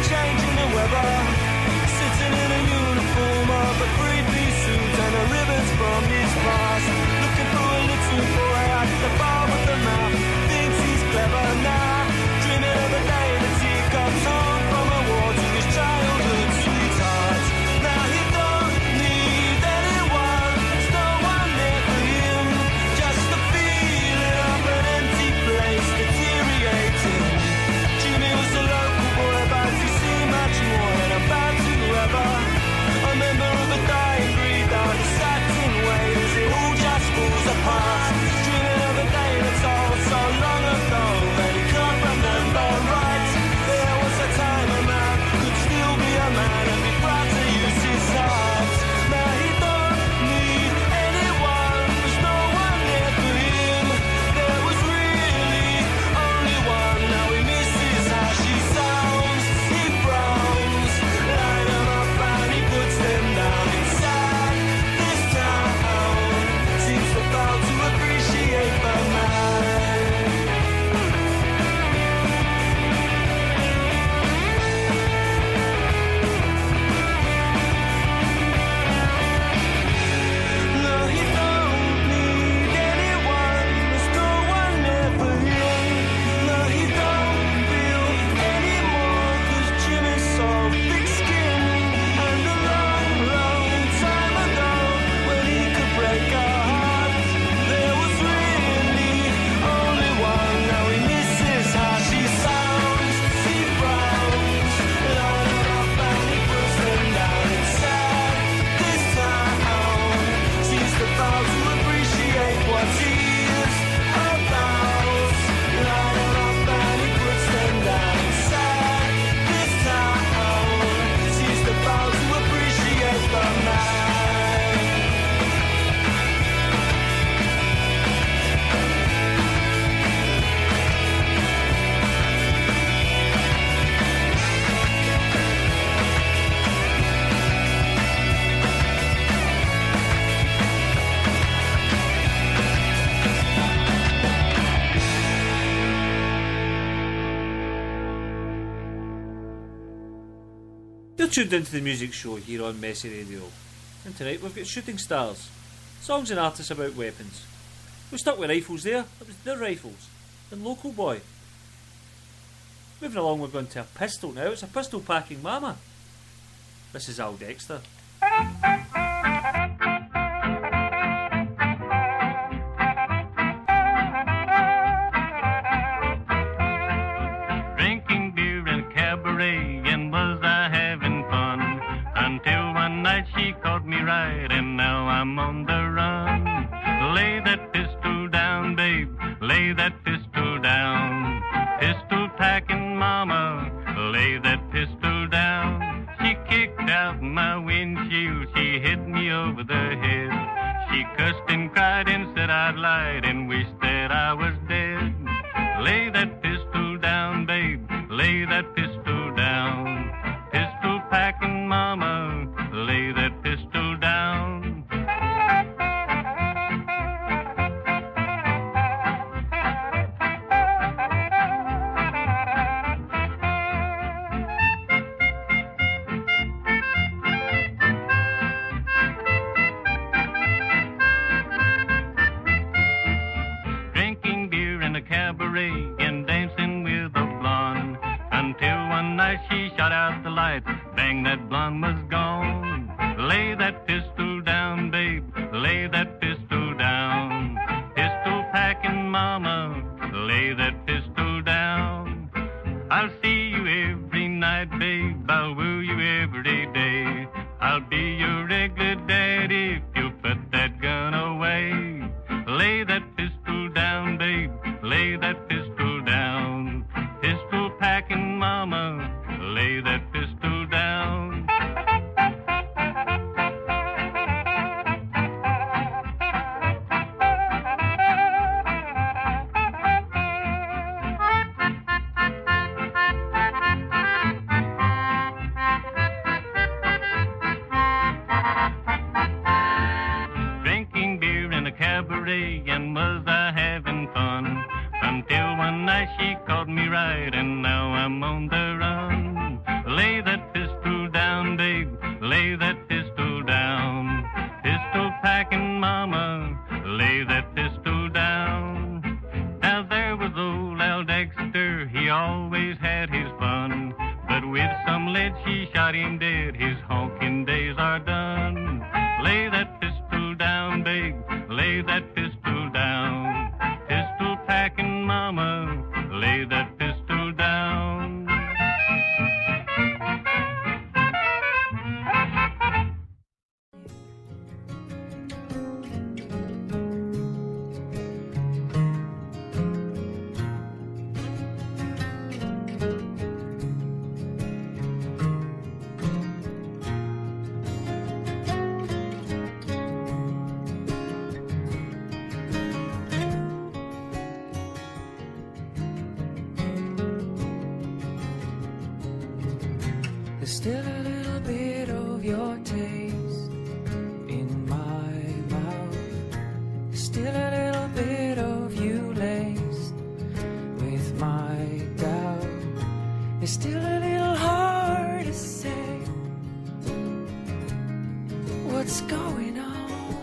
changing the weather, sitting in a uniform of a three-piece suit and the ribbons from his past, looking for a little boy at the bar with the mouth, thinks he's clever now, dreaming of a day that he comes home from a war to his childhood sweetheart. Now he don't need anyone, there's no one there for him, just the feeling of an empty place deteriorating. Jimmy was a local boy, but he seemed much more than about to ever. A member of a dying breed down the satin way as it all just falls apart. Dreaming of a day that's all so long ago that he can't remember right. There was a time a man could still be a man and be proud to use his heart. Now he don't need anyone, there's no one there for him. There was really only one, now he misses how she sounds. He frowns, line them up and he puts them down inside. This town seems to fail to appreciate the man. No, he don't need anyone, there's no one there for him. No, he don't feel anymore, 'cause Jimmy's so thick-skinned. And a long, long time ago, when he could break a heart, there was really only one. Now he misses how she sounds. He frowns, line them up and he puts them down inside. This town seems to fail to appreciate what he is about. Line them up and he puts them down inside. This town seems to fail to appreciate the man. You're tuned into the music show here on Messy Radio, and tonight we've got Shooting Stars, songs and artists about weapons. We stuck with rifles there, it was the Rifles, and Local Boy. Moving along, we're going to a pistol now, it's a pistol packing mama. This is Al Dexter. Drinking beer in a cabaret, and was I having fun? Until one night she caught me right, and now I'm on the run. Lay that pistol down, babe, lay that pistol down. Pistol packing mama, lay that pistol down. She kicked out my windshield, she hit me over the head. She cussed and cried and said I'd lied and wished that I was dead. Lay that pistol down, babe, lay that pistol down. Pistol packing mama, lay that pistol down. Drinking beer in a cabaret and dancing with a blonde. Until one night she shot out the lights, bang, that blonde was gone. Lay that pistol down, babe, lay that pistol down. Pistol packing mama, lay that pistol down. I'll see you every night, babe, I'll woo you every day. I'll be your regular daddy if you put that gun away. Lay that pistol down, babe, lay that pistol down. Pistol packing mama, lay that pistol down. Drinking beer in a cabaret, and was I having fun? Until one night she caught me right, and now I'm on the run. Lay that pistol down, babe, lay that pistol down. Pistol packing mama, lay that pistol down. Now there was old Al Dexter, he always had his fun. But with some lead she shot him dead, his honking days are done. Lay that pistol down, babe, lay that pistol down. Pistol packing mama, lay that pistol down. There's still a little bit of your taste in my mouth. There's still a little bit of you laced with my doubt. It's still a little hard to say what's going on.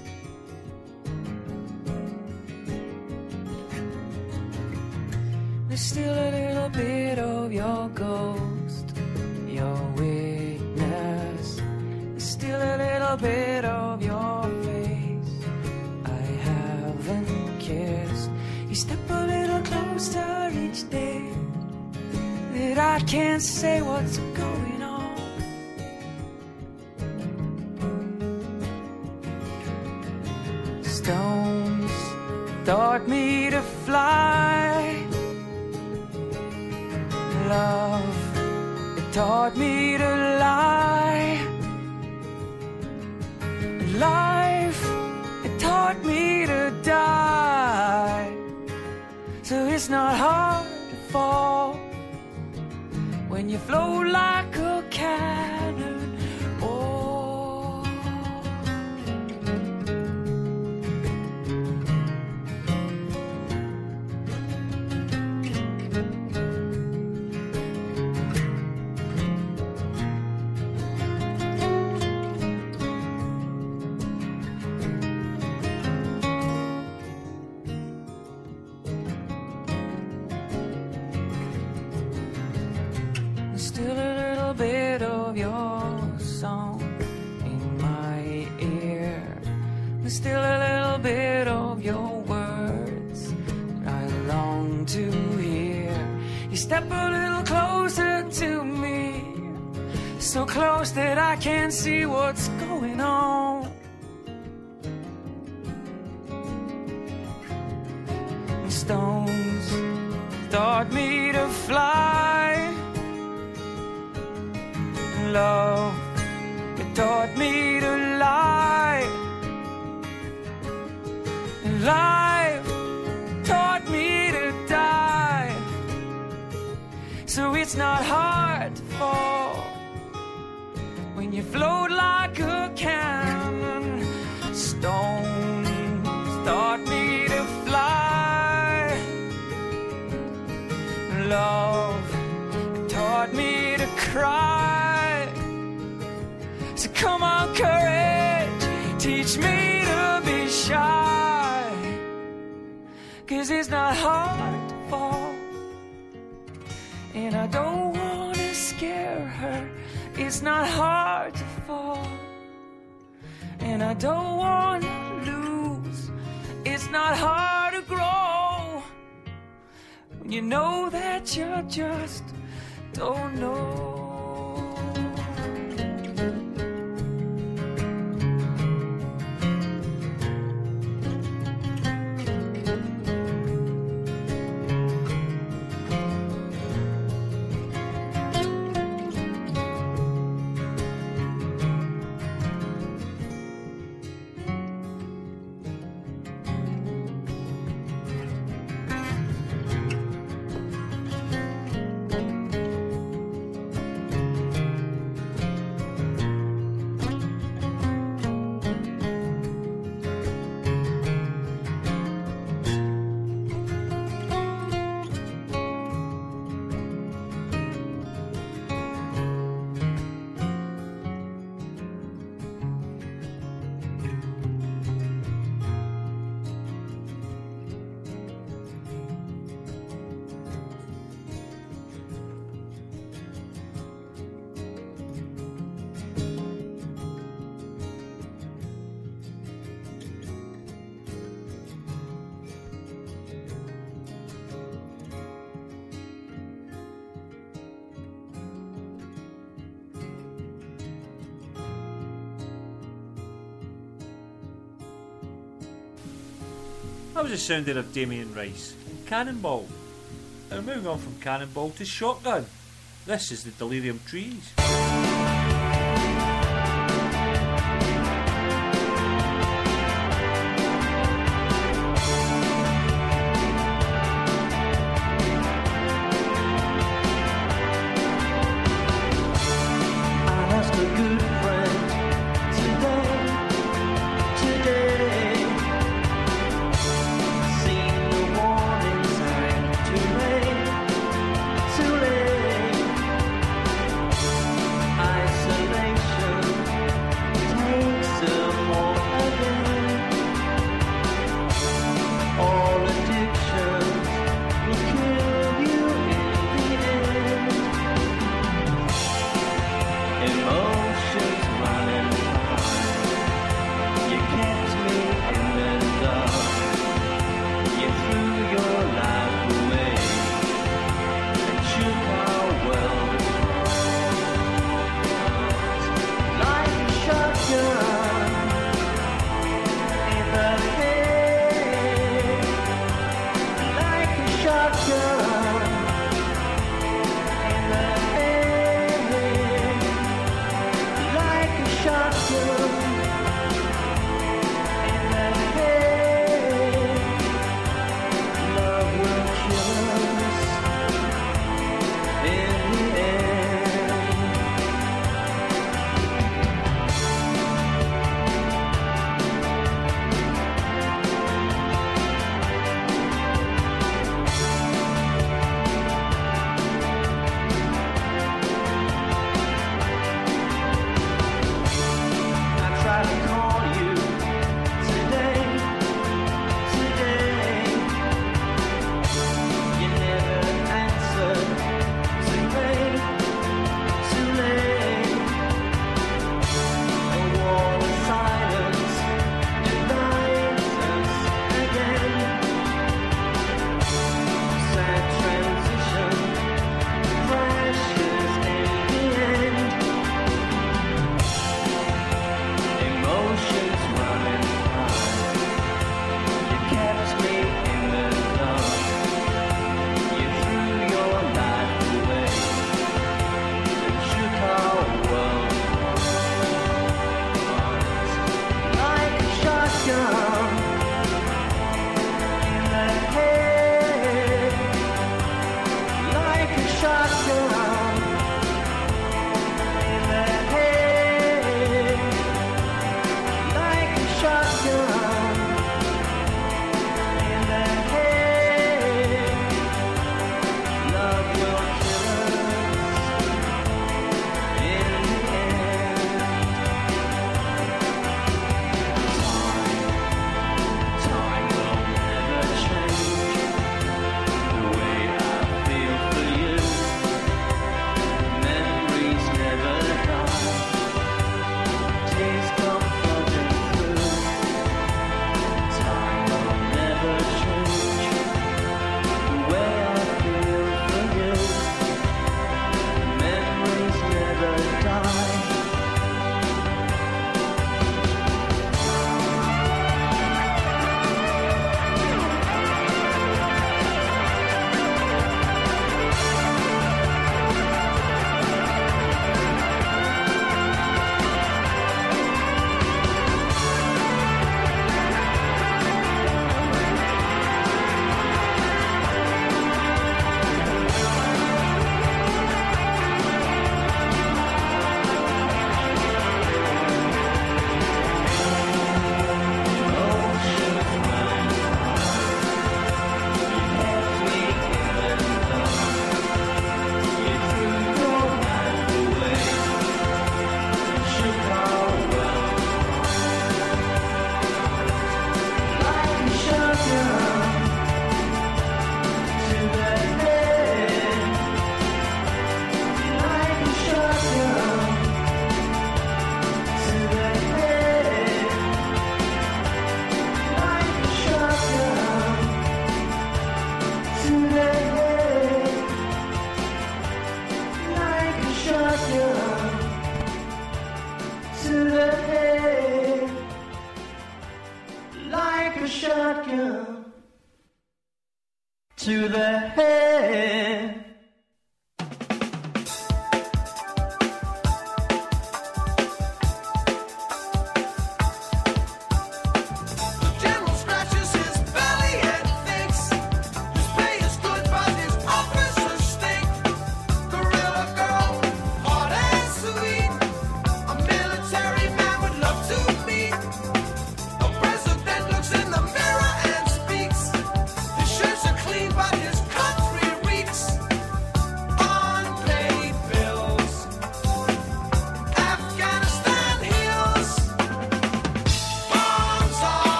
There's still a little bit of your ghost, your witness. There's still a little bit of your face I haven't kissed. You step a little closer each day, that I can't say what's going on. Stones taught me to fly. Love, it taught me to lie. Life, it taught me to die. So it's not hard to fall when you float like a cannon. Oh, there's still a little bit of your song in my ear. There's still a little bit of your words that I long to hear. You step a little closer to me, so close that I can't see what's going on. And stones taught me to fly. Love, it taught me to lie. And life taught me to die. So it's not hard to fall when you float like a cannon. Stones taught me to fly. Love, it taught me to cry. So come on, courage, teach me to be shy. 'Cause it's not hard to fall, and I don't wanna scare her. It's not hard to fall, and I don't wanna lose. It's not hard to grow when you know that you just don't know. That was the sounding of Damien Rice and Cannonball. And moving on from Cannonball to Shotgun. This is the Delirium Trees.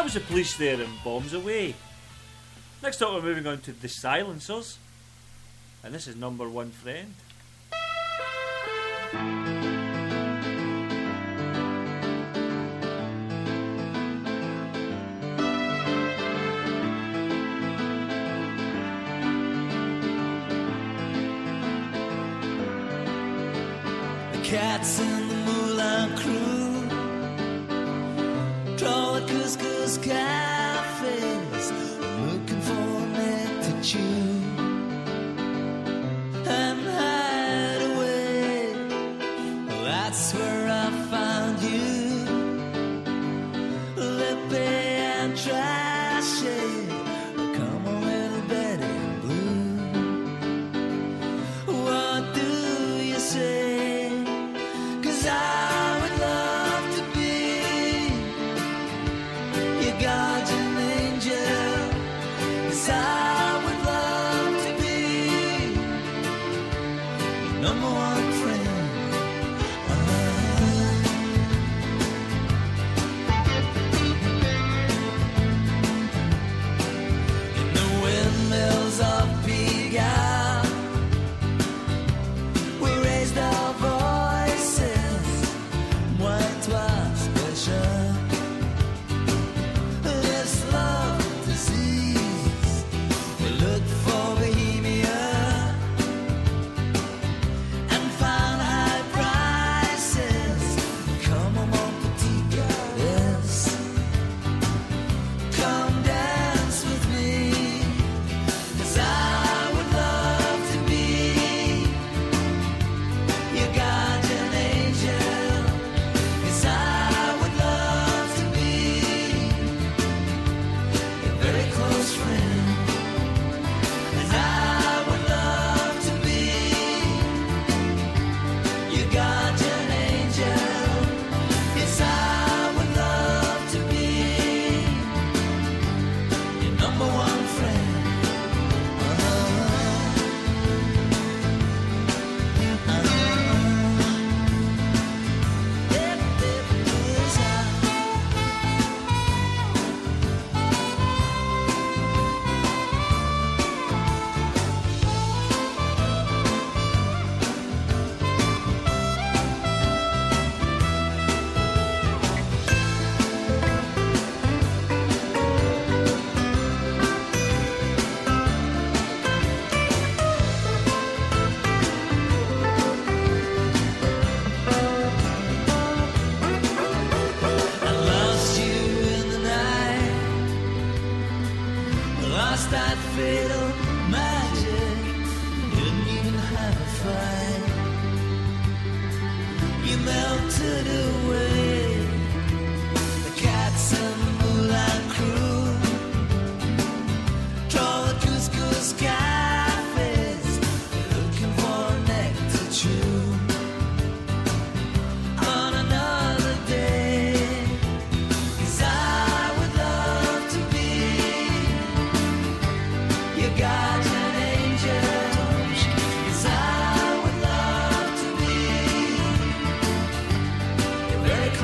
was the Police there and Bombs Away. Next up we're moving on to The Silencers, and this is Number One Friend. Cats in the Moulin Crew draw the couscous cafes, looking for a neck to chew and hide away. Well, that's where I found you, lippy and trashy. Come on, little Betty Blue, what do you say? I would love to be your guardian angel. Yes, I would love to be your number one friend. In the windmills of Pigalle, we raised our voices. White was special. This love disease, we look for Bohemia and found high prices. Come on, mon petit goddess, come dance with me, 'cause I would love to be your guardian angel. I would love to be your very close friend. And I would love to be your guardian angel. Yes, I would love to be your number one friend. Lost that fatal magic, didn't even have a fight. You melted away. The cats and the Moulin Crew draw the couscous cafes, looking for a neck to chew on another day. 'Cause I would love to be your guardian angel. Yes, I would love to be your very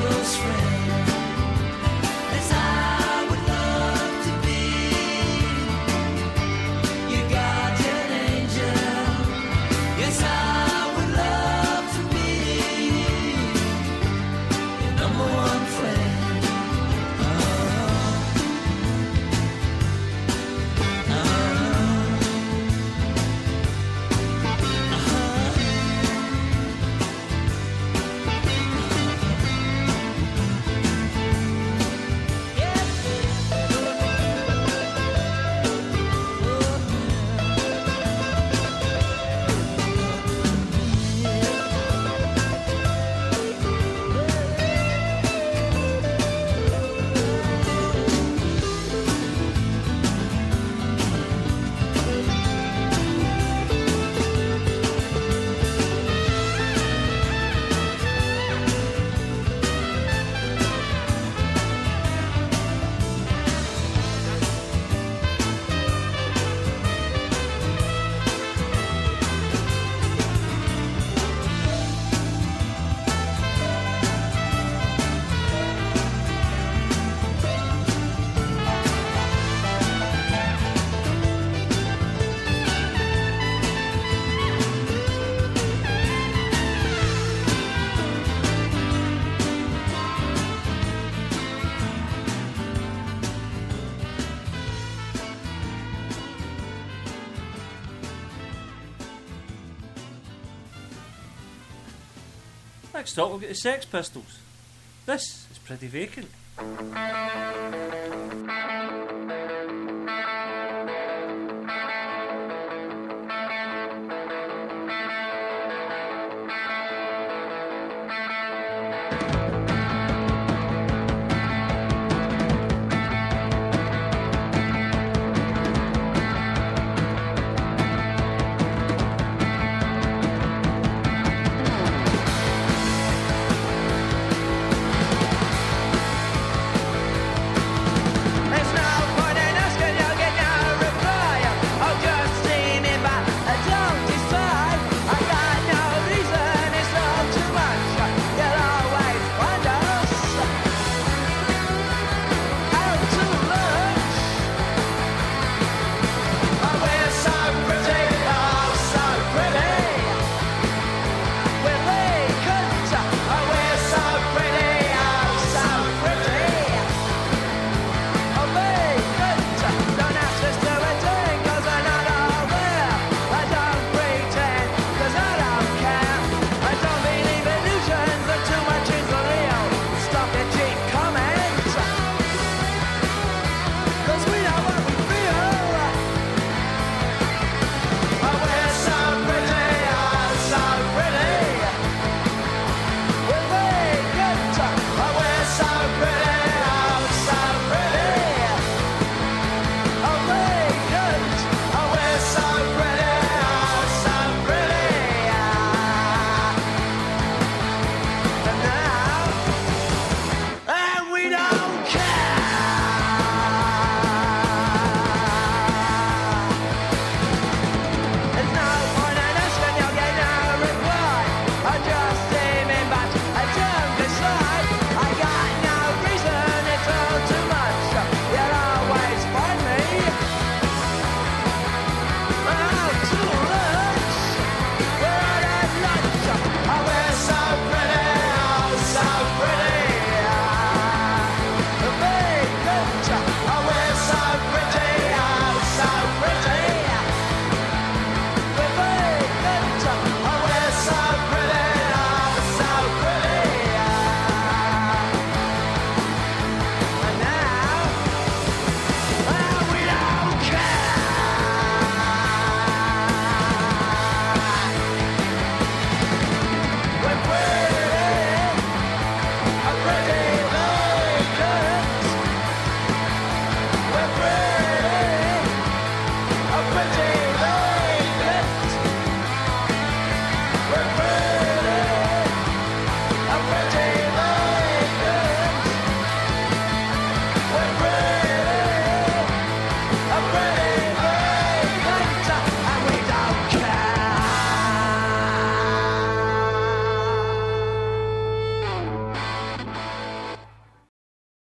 Next up, we've got the Sex Pistols. This is Pretty Vacant.